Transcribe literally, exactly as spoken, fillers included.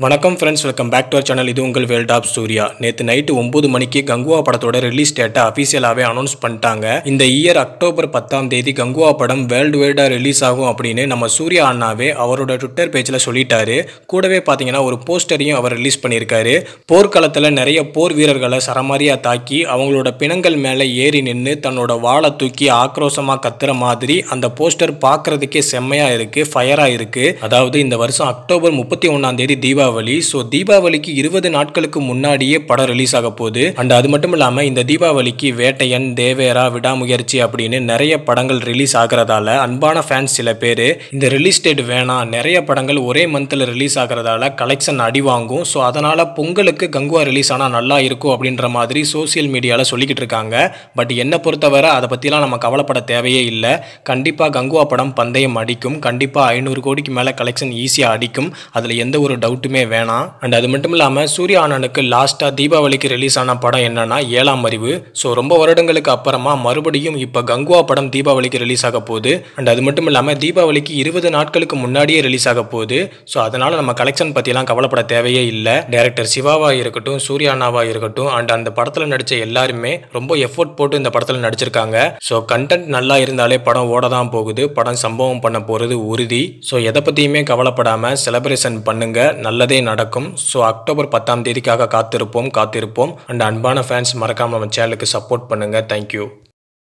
வணக்கம் friends, welcome back to our channel. இது உங்கள் வேர்ல்ட் ஆப் சூர்யா. நேற்று நைட்டு ஒன்பது மணிக்கு கங்குவா படத்தோட ரிலீஸ் டேட்டை அஃபீஷியலாகவே அனௌன்ஸ் பண்ணிட்டாங்க. இந்த இயர் அக்டோபர் பத்தாம் தேதி கங்குவா படம் வேர்ல்டு வைடாக ரிலீஸ் ஆகும் அப்படின்னு நம்ம சூர்யா அண்ணாவே அவரோட ட்விட்டர் பேஜில் சொல்லிட்டாரு. கூடவே பார்த்தீங்கன்னா ஒரு போஸ்டரையும் அவர் ரிலீஸ் பண்ணியிருக்காரு. போர்க்களத்தில் நிறைய போர் வீரர்களை சரமாரியாக தாக்கி அவங்களோட பிணங்கள் மேலே ஏறி நின்று தன்னோட வாளை தூக்கி ஆக்ரோஷமாக கத்துற மாதிரி அந்த போஸ்டர் பார்க்கறதுக்கே செம்மையாக இருக்குது, ஃபயராக இருக்குது. அதாவது இந்த வருஷம் அக்டோபர் முப்பத்தி ஒன்றாம் தேதி தீபாவளி. ஸோ தீபாவளிக்கு இருபது நாட்களுக்கு முன்னாடியே படம் ரிலீஸ் ஆக போகுது. அண்ட் அது மட்டும் இல்லாமல் இந்த தீபாவளிக்கு வேட்டையன், தேவேரா, விடாமுயற்சி அப்படின்னு நிறைய படங்கள் ரிலீஸ் ஆகிறதால அன்பான ஃபேன்ஸ் சில பேர் இந்த ரிலீஸ் டேட் வேணாம், நிறைய படங்கள் ஒரே மந்தில் ரிலீஸ் ஆகிறதால கலெக்ஷன் அடி வாங்கும், ஸோ அதனால் பொங்கலுக்கு கங்குவா ரிலீஸ் ஆனால் நல்லா இருக்கும் அப்படின்ற மாதிரி சோசியல் மீடியாவில் சொல்லிக்கிட்டு இருக்காங்க. பட் என்னை பொறுத்தவரை அதை பற்றிலாம் நம்ம கவலைப்பட தேவையே இல்லை. கண்டிப்பாக கங்குவா படம் பந்தயம் அடிக்கும். கண்டிப்பாக ஐநூறு கோடிக்கு மேலே கலெக்ஷன் ஈஸியாக அடிக்கும். அதில் எந்த ஒரு டவுட்டுமே வேணாம். அண்ட் அது மட்டும் இல்லாமல் சூர்யா அண்ணனுக்கு லாஸ்ட்டாக தீபாவளிக்கு ரிலீஸ் ஆன படம் என்னன்னா ஏழாம் அறிவு. ஸோ ரொம்ப வருடங்களுக்கு அப்புறமா மறுபடியும் இப்போ கங்குவா படம் தீபாவளிக்கு ரிலீஸ் ஆக போகுது. அண்ட் அது மட்டும் இல்லாமல் தீபாவளிக்கு இருபது நாட்களுக்கு முன்னாடியே ரிலீஸ் ஆக போகுது. ஸோ அதனால நம்ம கலெக்ஷன் பற்றிலாம் கவலைப்பட தேவையே இல்லை. டைரக்டர் சிவாவாக இருக்கட்டும், சூர்யா அண்ணாவாக இருக்கட்டும், அண்ட் அந்த படத்தில் நடித்த எல்லாருமே ரொம்ப எஃபோர்ட் போட்டு இந்த படத்தில் நடிச்சிருக்காங்க. ஸோ கண்டென்ட் நல்லா இருந்தாலே படம் ஓட தான் போகுது. படம் சம்பவம் பண்ண போகிறது உறுதி. ஸோ எதை பற்றியுமே கவலைப்படாமல் செலிப்ரேஷன் பண்ணுங்க, நல்லதே நடக்கும். ஸோ அக்டோபர் பத்தாம் தேதிக்காக காத்திருப்போம் காத்திருப்போம் அண்ட் அன்பான ஃபேன்ஸ் மறக்காம நம்ம சேனலுக்கு சப்போர்ட் பண்ணுங்க. தேங்க்யூ.